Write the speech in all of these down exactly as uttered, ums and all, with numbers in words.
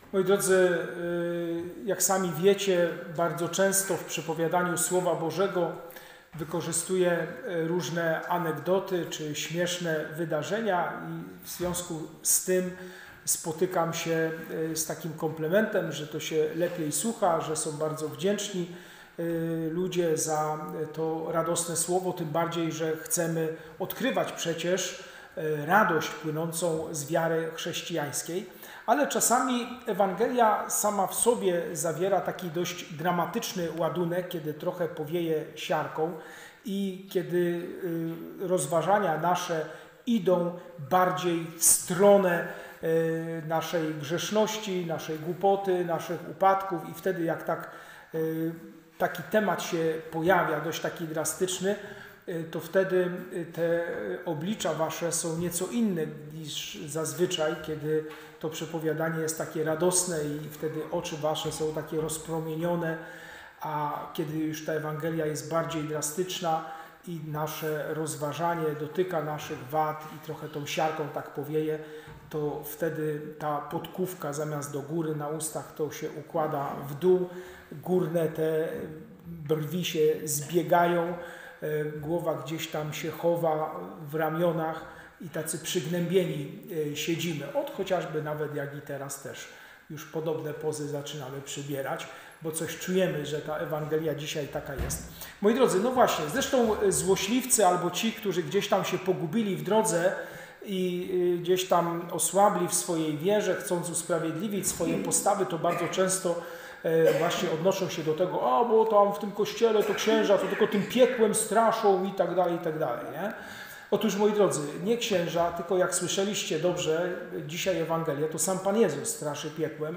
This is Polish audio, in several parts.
Moi drodzy, jak sami wiecie, bardzo często w przepowiadaniu Słowa Bożego wykorzystuję różne anegdoty czy śmieszne wydarzenia i w związku z tym spotykam się z takim komplementem, że to się lepiej słucha, że są bardzo wdzięczni ludzie za to radosne słowo, tym bardziej, że chcemy odkrywać przecież radość płynącą z wiary chrześcijańskiej. Ale czasami Ewangelia sama w sobie zawiera taki dość dramatyczny ładunek, kiedy trochę powieje siarką i kiedy rozważania nasze idą bardziej w stronę naszej grzeszności, naszej głupoty, naszych upadków i wtedy jak tak, taki temat się pojawia, dość taki drastyczny, to wtedy te oblicza wasze są nieco inne niż zazwyczaj, kiedy to przepowiadanie jest takie radosne i wtedy oczy wasze są takie rozpromienione, a kiedy już ta Ewangelia jest bardziej drastyczna i nasze rozważanie dotyka naszych wad i trochę tą siarką tak powieje, to wtedy ta podkówka zamiast do góry na ustach to się układa w dół, górne te brwi się zbiegają, głowa gdzieś tam się chowa w ramionach i tacy przygnębieni siedzimy. Od chociażby nawet jak i teraz też już podobne pozy zaczynamy przybierać, bo coś czujemy, że ta Ewangelia dzisiaj taka jest. Moi drodzy, no właśnie, zresztą złośliwcy albo ci, którzy gdzieś tam się pogubili w drodze i gdzieś tam osłabli w swojej wierze, chcąc usprawiedliwić swoje postawy, to bardzo często właśnie odnoszą się do tego, a bo tam w tym kościele to księża to tylko tym piekłem straszą i tak dalej, i tak dalej. Nie? Otóż, moi drodzy, nie księża, tylko jak słyszeliście dobrze dzisiaj Ewangelię, to sam Pan Jezus straszy piekłem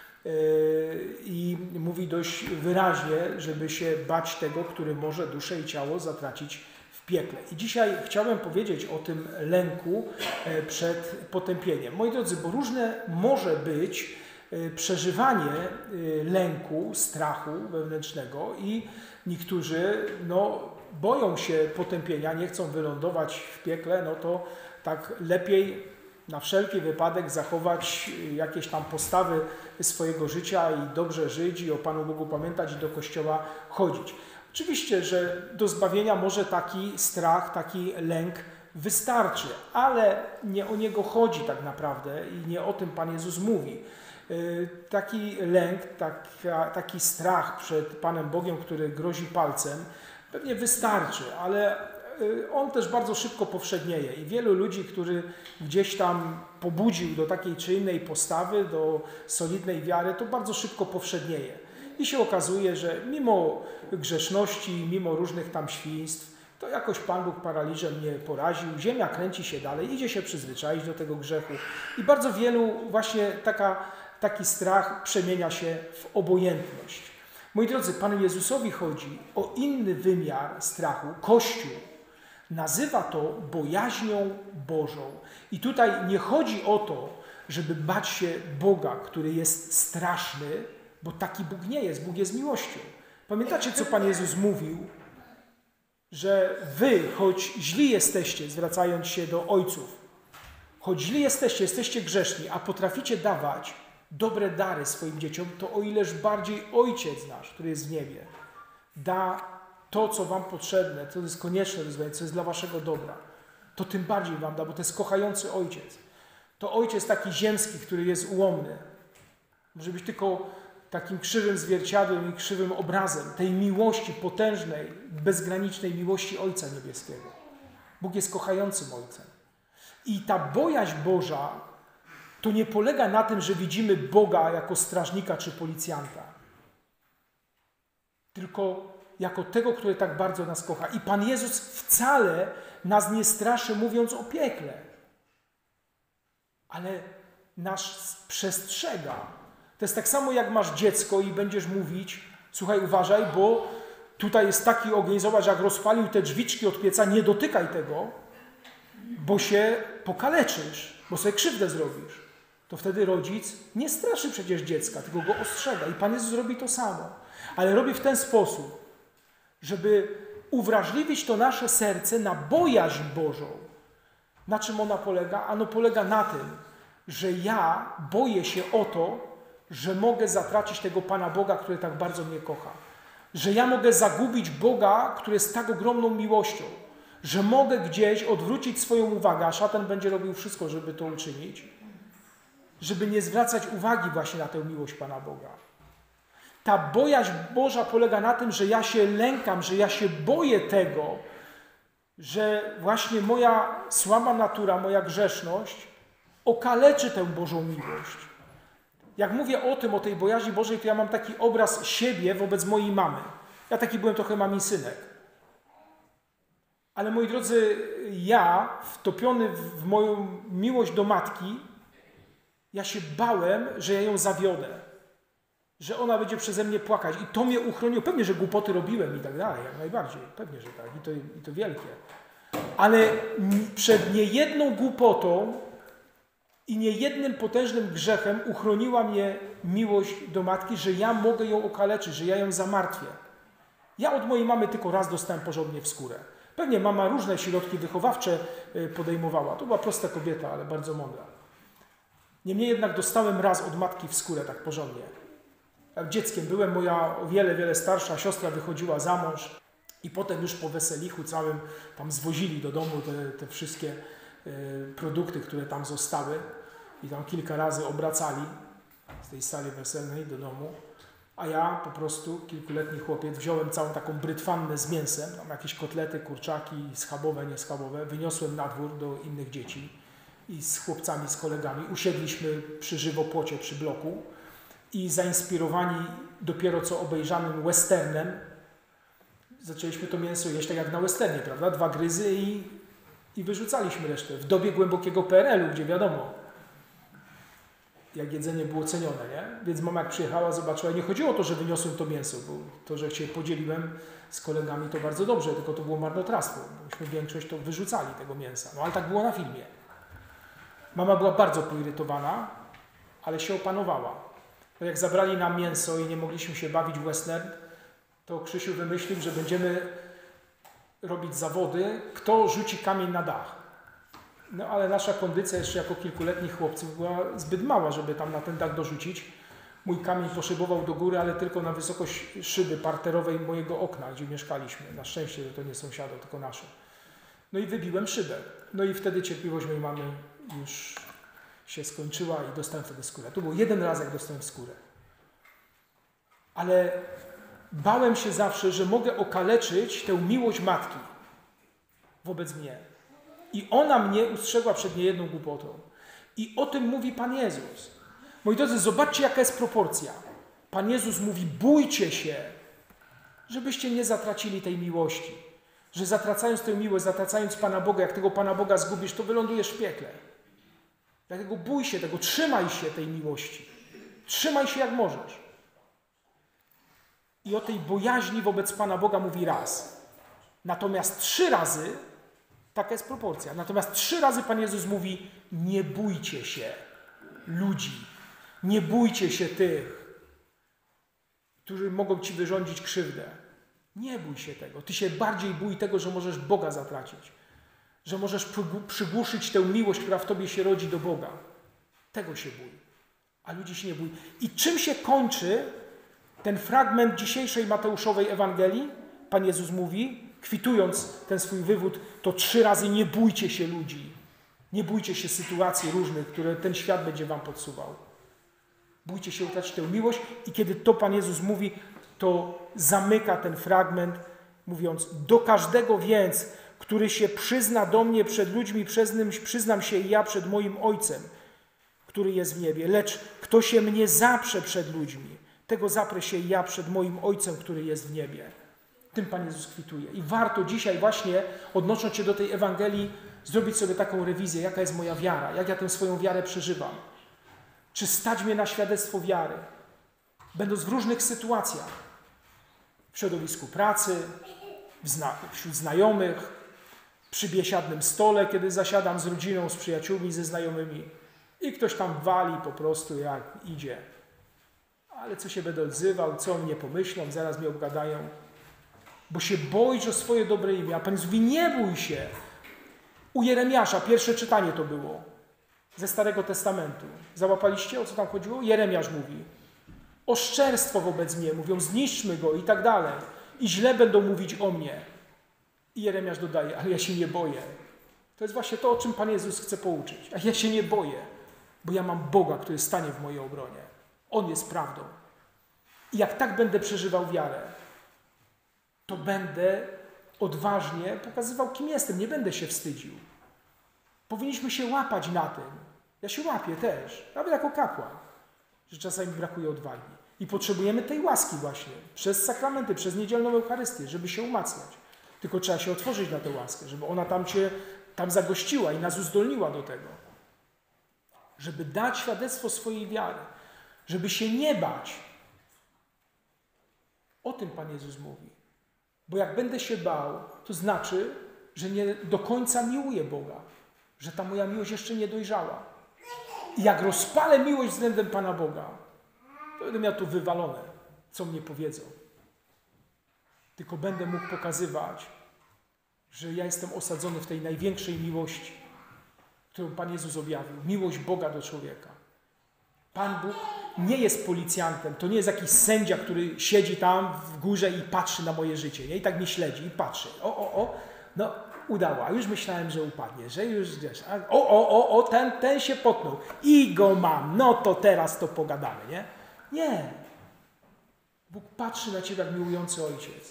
i mówi dość wyraźnie, żeby się bać tego, który może duszę i ciało zatracić w piekle. I dzisiaj chciałem powiedzieć o tym lęku przed potępieniem. Moi drodzy, bo różne może być przeżywanie lęku, strachu wewnętrznego i niektórzy no, boją się potępienia, nie chcą wylądować w piekle, no to tak lepiej na wszelki wypadek zachować jakieś tam postawy swojego życia i dobrze żyć i o Panu Bogu pamiętać i do kościoła chodzić. Oczywiście, że do zbawienia może taki strach, taki lęk wystarczy, ale nie o niego chodzi tak naprawdę i nie o tym Pan Jezus mówi. Taki lęk, taka, taki strach przed Panem Bogiem, który grozi palcem, pewnie wystarczy, ale on też bardzo szybko powszednieje i wielu ludzi, który gdzieś tam pobudził do takiej czy innej postawy, do solidnej wiary, to bardzo szybko powszednieje. I się okazuje, że mimo grzeszności, mimo różnych tam świństw, to jakoś Pan Bóg paraliżem nie poraził, ziemia kręci się dalej, idzie się przyzwyczaić do tego grzechu i bardzo wielu właśnie taka Taki strach przemienia się w obojętność. Moi drodzy, Panu Jezusowi chodzi o inny wymiar strachu. Kościół nazywa to bojaźnią Bożą. I tutaj nie chodzi o to, żeby bać się Boga, który jest straszny, bo taki Bóg nie jest. Bóg jest miłością. Pamiętacie, co Pan Jezus mówił? Że wy, choć źli jesteście, zwracając się do ojców, choć źli jesteście, jesteście grzeszni, a potraficie dawać dobre dary swoim dzieciom, to o ileż bardziej Ojciec nasz, który jest w niebie, da to, co wam potrzebne, co jest konieczne do zbawienia, co jest dla waszego dobra, to tym bardziej wam da, bo to jest kochający Ojciec. To Ojciec taki ziemski, który jest ułomny. Może być tylko takim krzywym zwierciadłem i krzywym obrazem tej miłości potężnej, bezgranicznej miłości Ojca Niebieskiego. Bóg jest kochającym Ojcem. I ta bojaźń Boża to nie polega na tym, że widzimy Boga jako strażnika czy policjanta, tylko jako tego, który tak bardzo nas kocha. I Pan Jezus wcale nas nie straszy, mówiąc o piekle, ale nas przestrzega. To jest tak samo, jak masz dziecko i będziesz mówić, słuchaj, uważaj, bo tutaj jest taki ogień, zobacz, jak rozpalił te drzwiczki od pieca, nie dotykaj tego, bo się pokaleczysz, bo sobie krzywdę zrobisz. To wtedy rodzic nie straszy przecież dziecka, tylko go ostrzega. I Pan Jezus robi to samo. Ale robi w ten sposób, żeby uwrażliwić to nasze serce na bojaźń Bożą. Na czym ona polega? Ano polega na tym, że ja boję się o to, że mogę zatracić tego Pana Boga, który tak bardzo mnie kocha. Że ja mogę zagubić Boga, który jest tak ogromną miłością. Że mogę gdzieś odwrócić swoją uwagę, a szatan będzie robił wszystko, żeby to uczynić. Żeby nie zwracać uwagi właśnie na tę miłość Pana Boga. Ta bojaźń Boża polega na tym, że ja się lękam, że ja się boję tego, że właśnie moja słaba natura, moja grzeszność okaleczy tę Bożą miłość. Jak mówię o tym, o tej bojaźni Bożej, to ja mam taki obraz siebie wobec mojej mamy. Ja taki byłem trochę mamin synek. Ale moi drodzy, ja, wtopiony w moją miłość do matki, ja się bałem, że ja ją zawiodę. Że ona będzie przeze mnie płakać. I to mnie uchroniło. Pewnie, że głupoty robiłem i tak dalej, jak najbardziej. Pewnie, że tak. I to, i to wielkie. Ale przed niejedną głupotą i niejednym potężnym grzechem uchroniła mnie miłość do matki, że ja mogę ją okaleczyć, że ja ją zamartwię. Ja od mojej mamy tylko raz dostałem porządnie w skórę. Pewnie mama różne środki wychowawcze podejmowała. To była prosta kobieta, ale bardzo mądra. Niemniej jednak dostałem raz od matki w skórę tak porządnie. Jak dzieckiem byłem, moja o wiele, wiele starsza siostra wychodziła za mąż i potem już po weselichu całym tam zwozili do domu te, te wszystkie y, produkty, które tam zostały i tam kilka razy obracali z tej sali weselnej do domu, a ja po prostu, kilkuletni chłopiec, wziąłem całą taką brytwannę z mięsem, tam jakieś kotlety, kurczaki, schabowe, nieschabowe, wyniosłem na dwór do innych dzieci i z chłopcami, z kolegami usiedliśmy przy żywopłocie, przy bloku i zainspirowani dopiero co obejrzanym westernem zaczęliśmy to mięso jeść tak jak na westernie, prawda? Dwa gryzy i, i wyrzucaliśmy resztę. W dobie głębokiego P R L u, gdzie wiadomo, jak jedzenie było cenione, nie? Więc mama jak przyjechała, zobaczyła, nie chodziło o to, że wyniosłem to mięso, bo to, że się podzieliłem z kolegami, to bardzo dobrze, tylko to było marnotrawstwo. Myśmy większość to wyrzucali, tego mięsa. No ale tak było na filmie. Mama była bardzo poirytowana, ale się opanowała. Bo jak zabrali nam mięso i nie mogliśmy się bawić w western, to Krzysiu wymyślił, że będziemy robić zawody, kto rzuci kamień na dach. No ale nasza kondycja jeszcze jako kilkuletnich chłopców była zbyt mała, żeby tam na ten dach dorzucić. Mój kamień poszybował do góry, ale tylko na wysokość szyby parterowej mojego okna, gdzie mieszkaliśmy. Na szczęście, że to nie sąsiadów, tylko nasze. No i wybiłem szybę. No i wtedy cierpliwość mojej mamy już się skończyła i dostałem wtedy skórę. To był jeden raz, jak dostałem skórę. Ale bałem się zawsze, że mogę okaleczyć tę miłość matki wobec mnie. I ona mnie ustrzegła przed niejedną głupotą. I o tym mówi Pan Jezus. Moi drodzy, zobaczcie, jaka jest proporcja. Pan Jezus mówi, bójcie się, żebyście nie zatracili tej miłości. Że zatracając tę miłość, zatracając Pana Boga, jak tego Pana Boga zgubisz, to wylądujesz w piekle. Dlatego bój się tego, trzymaj się tej miłości. Trzymaj się jak możesz. I o tej bojaźni wobec Pana Boga mówi raz. Natomiast trzy razy, taka jest proporcja, natomiast trzy razy Pan Jezus mówi, nie bójcie się ludzi. Nie bójcie się tych, którzy mogą ci wyrządzić krzywdę. Nie bój się tego. Ty się bardziej bój tego, że możesz Boga zatracić. Że możesz przygłuszyć tę miłość, która w tobie się rodzi do Boga. Tego się bój. A ludzi się nie bój. I czym się kończy ten fragment dzisiejszej Mateuszowej Ewangelii? Pan Jezus mówi, kwitując ten swój wywód, to trzy razy nie bójcie się ludzi. Nie bójcie się sytuacji różnych, które ten świat będzie wam podsuwał. Bójcie się utracić tę miłość i kiedy to Pan Jezus mówi, to zamyka ten fragment, mówiąc, do każdego więc, który się przyzna do mnie przed ludźmi, przyznam się i ja przed moim Ojcem, który jest w niebie. Lecz kto się mnie zaprze przed ludźmi, tego zaprę się i ja przed moim Ojcem, który jest w niebie. Tym Pan Jezus kwituje. I warto dzisiaj właśnie, odnosząc się do tej Ewangelii, zrobić sobie taką rewizję, jaka jest moja wiara, jak ja tę swoją wiarę przeżywam. Czy stać mnie na świadectwo wiary, będąc w różnych sytuacjach, w środowisku pracy, wśród znajomych, przy biesiadnym stole, kiedy zasiadam z rodziną, z przyjaciółmi, ze znajomymi i ktoś tam wali po prostu jak idzie. Ale co się będę odzywał, co o mnie pomyślą, zaraz mnie obgadają, bo się boisz o swoje dobre imię. A Pan Jezus mówi, nie bój się. U Jeremiasza pierwsze czytanie to było. ze Starego Testamentu. Załapaliście, o co tam chodziło? Jeremiasz mówi. Oszczerstwo wobec mnie, mówią, zniszczmy go i tak dalej. I źle będą mówić o mnie. I Jeremiasz dodaje, ale ja się nie boję. To jest właśnie to, o czym Pan Jezus chce pouczyć. A ja się nie boję, bo ja mam Boga, który stanie w mojej obronie. On jest prawdą. I jak tak będę przeżywał wiarę, to będę odważnie pokazywał, kim jestem. Nie będę się wstydził. Powinniśmy się łapać na tym. Ja się łapię też, nawet jako kapłan, że czasami brakuje odwagi. I potrzebujemy tej łaski właśnie, przez sakramenty, przez niedzielną Eucharystię, żeby się umacniać. Tylko trzeba się otworzyć na tę łaskę, żeby ona tam cię tam zagościła i nas uzdolniła do tego. Żeby dać świadectwo swojej wiary. Żeby się nie bać. O tym Pan Jezus mówi. Bo jak będę się bał, to znaczy, że nie do końca miłuję Boga. Że ta moja miłość jeszcze nie dojrzała. I jak rozpalę miłość względem Pana Boga, to będę miał tu wywalone, co mnie powiedzą. Tylko będę mógł pokazywać, że ja jestem osadzony w tej największej miłości, którą Pan Jezus objawił. Miłość Boga do człowieka. Pan Bóg nie jest policjantem, to nie jest jakiś sędzia, który siedzi tam w górze i patrzy na moje życie. Nie? I tak mnie śledzi i patrzy. O, o, o, no udało, a już myślałem, że upadnie, że już wiesz, a, o, o, o, o, ten, ten się potnął i go mam, no to teraz to pogadamy, nie? Nie. Bóg patrzy na ciebie jak miłujący ojciec.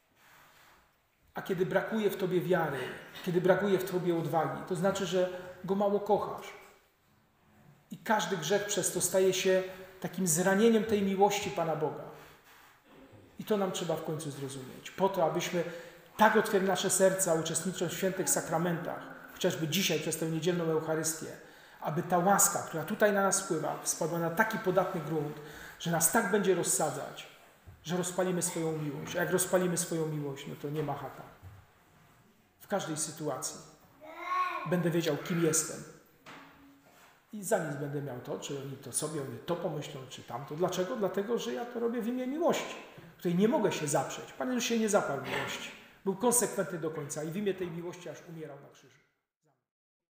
A kiedy brakuje w tobie wiary, kiedy brakuje w tobie odwagi, to znaczy, że go mało kochasz. I każdy grzech przez to staje się takim zranieniem tej miłości Pana Boga. I to nam trzeba w końcu zrozumieć. Po to, abyśmy tak otwierali nasze serca, uczestnicząc w świętych sakramentach, chociażby dzisiaj przez tę niedzielną Eucharystię, aby ta łaska, która tutaj na nas spływa, spadła na taki podatny grunt, że nas tak będzie rozsadzać, że rozpalimy swoją miłość. A jak rozpalimy swoją miłość, no to nie ma haka. W każdej sytuacji będę wiedział, kim jestem. I za nic będę miał to, czy oni to sobie, oni to pomyślą, czy tamto. Dlaczego? Dlatego, że ja to robię w imię miłości, której nie mogę się zaprzeć. Pan Jezus się nie zaparł miłości. Był konsekwentny do końca i w imię tej miłości aż umierał na krzyżu.